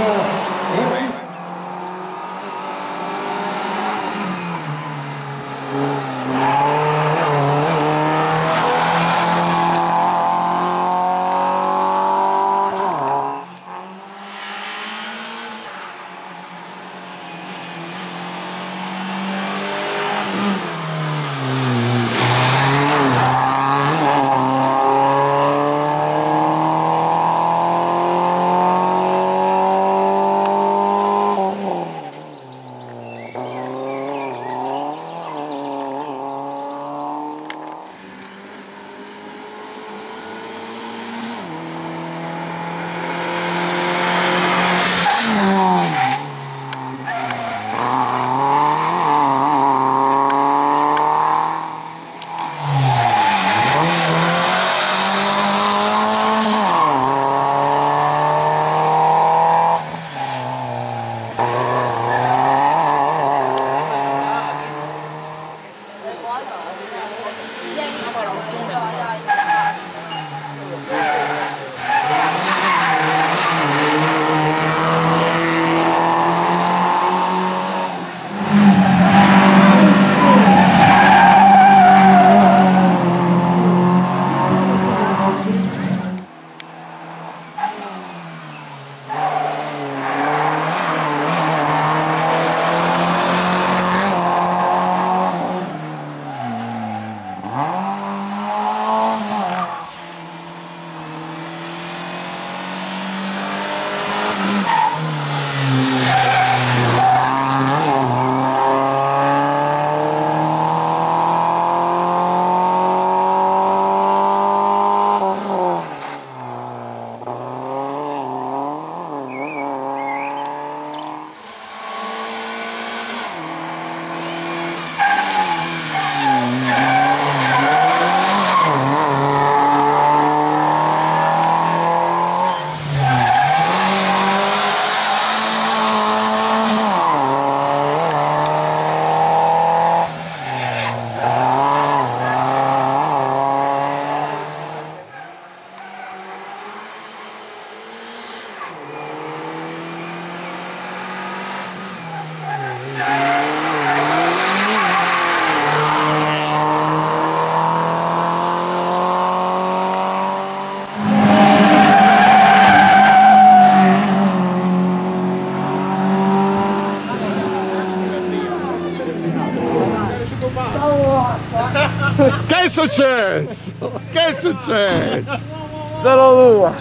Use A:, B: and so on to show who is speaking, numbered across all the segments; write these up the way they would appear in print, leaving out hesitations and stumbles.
A: Che è successo? Che è successo?
B: Solo due.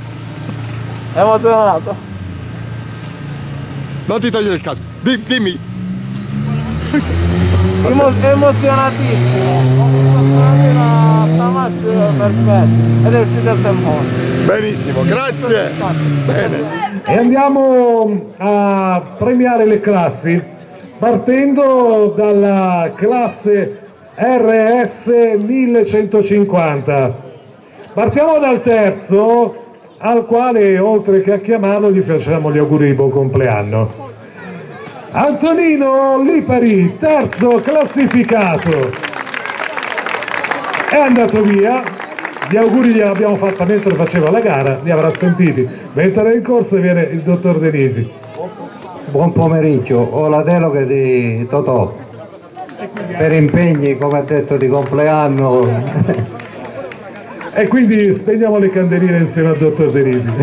B: Emozionato.
A: Non ti togliere il casco. Dimmi.
B: Emozionatissimo. Una Tamash perfetta. Ed è uscito il tempo.
A: Benissimo, grazie. Bene.
C: E andiamo a premiare le classi partendo dalla classe RS 1150. Partiamo dal terzo, al quale oltre che a chiamarlo gli facciamo gli auguri di buon compleanno. Antonino Lipari, terzo classificato, è andato via. Gli auguri glieli abbiamo fatta mentre faceva la gara, li avrà sentiti. Mentre era in corso viene il dottor Denisi.
D: Buon pomeriggio, ho la delega di Totò per impegni, come ha detto, di compleanno.
C: E quindi spegniamo le candeline insieme al dottor Denisi.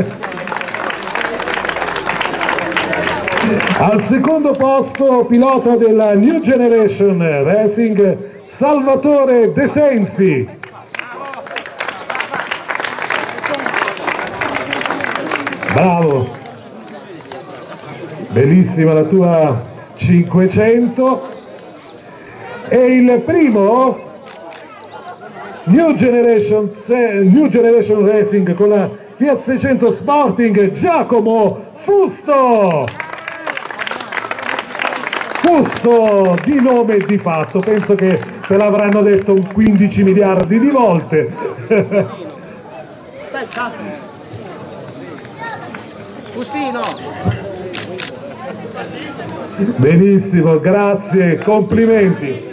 C: Al secondo posto, pilota della New Generation Racing, Salvatore De Sensi. Bravo, bellissima la tua 500. E il primo New Generation Racing con la Fiat 600 Sporting, Giacomo Fusto. Fusto di nome e di fatto, penso che te l'avranno detto un 15 miliardi di volte.
B: Fustino!
C: Benissimo, grazie, complimenti.